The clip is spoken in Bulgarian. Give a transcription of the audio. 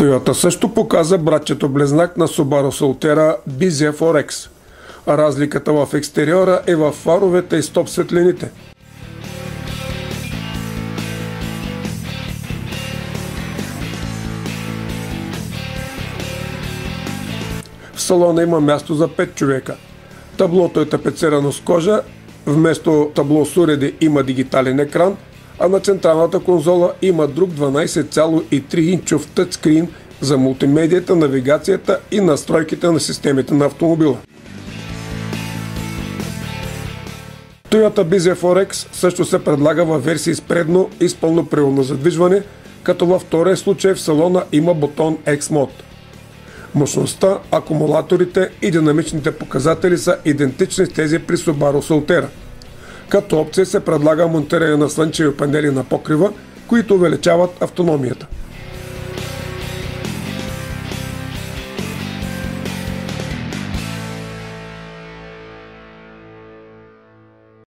Toyota също показа братчето близнак на Subaru Solterra BZ4X. Разликата в екстериора е в фаровете и стоп светлините. В салона има място за 5 човека. Таблото е тапецирано с кожа, вместо табло с уреди има дигитален екран, а на централната конзола има друг 12,3 инчов тъчскрин за мултимедията, навигацията и настройките на системите на автомобила. Toyota BZ4X също се предлага във версии с предно и с пълноприводно задвижване, като във втория случай в салона има бутон X-Mode. Мощността, акумулаторите и динамичните показатели са идентични с тези при Subaru Solterra. Като опция се предлага монтиране на слънчеви панели на покрива, които увеличават автономията.